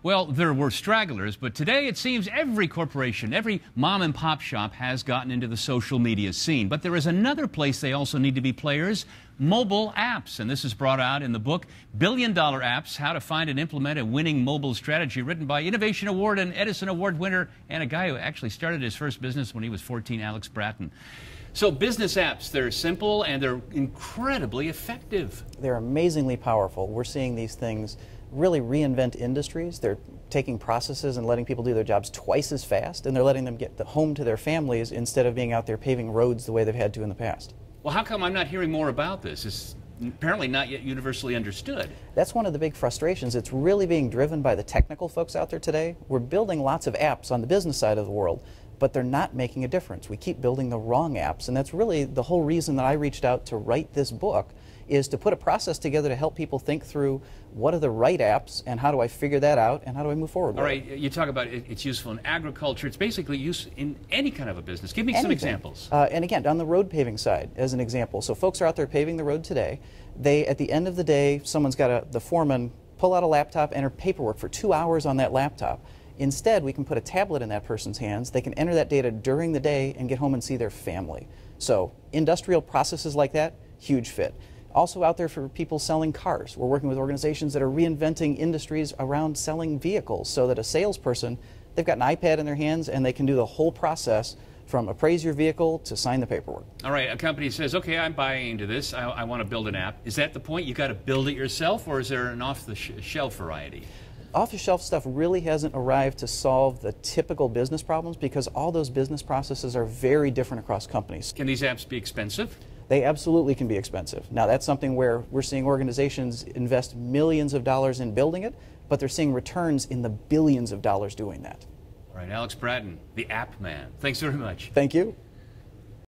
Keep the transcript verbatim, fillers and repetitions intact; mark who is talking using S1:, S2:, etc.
S1: Well, there were stragglers, but today it seems every corporation, every mom and pop shop has gotten into the social media scene. But there is another place they also need to be players, mobile apps. And this is brought out in the book, Billion Dollar Apps, How to Find and Implement a Winning Mobile Strategy, written by Innovation Award and Edison Award winner and a guy who actually started his first business when he was fourteen, Alex Bratton. So business apps, they're simple and they're incredibly effective.
S2: They're amazingly powerful. We're seeing these things really reinvent industries. They're taking processes and letting people do their jobs twice as fast, and they're letting them get home to their families instead of being out there paving roads the way they've had to in the past.
S1: Well, how come I'm not hearing more about this? It's apparently not yet universally understood.
S2: That's one of the big frustrations. It's really being driven by the technical folks out there today. We're building lots of apps on the business side of the world, but they're not making a difference. We keep building the wrong apps, and that's really the whole reason that I reached out to write this book, is to put a process together to help people think through what are the right apps and how do I figure that out and how do I move forward with
S1: All right,
S2: it.
S1: you talk about it, it's useful in agriculture. It's basically used in any kind of a business. Give me
S2: Anything.
S1: some examples.
S2: Uh, and again, on the road paving side, as an example, so folks are out there paving the road today. They, at the end of the day, someone's got a, the foreman pull out a laptop, enter paperwork for two hours on that laptop. Instead, we can put a tablet in that person's hands. They can enter that data during the day and get home and see their family. So industrial processes like that, huge fit. Also out there for people selling cars. We're working with organizations that are reinventing industries around selling vehicles so that a salesperson, they've got an iPad in their hands and they can do the whole process from appraise your vehicle to sign the paperwork.
S1: All right, a company says, okay, I'm buying into this. I, I want to build an app. Is that the point? You got to build it yourself, or is there an off-the-shelf variety?
S2: Off-the-shelf stuff really hasn't arrived to solve the typical business problems because all those business processes are very different across companies.
S1: Can these apps be expensive?
S2: They absolutely can be expensive. Now that's something where we're seeing organizations invest millions of dollars in building it, but they're seeing returns in the billions of dollars doing that.
S1: All right, Alex Bratton, the App Man. Thanks very much.
S2: Thank you.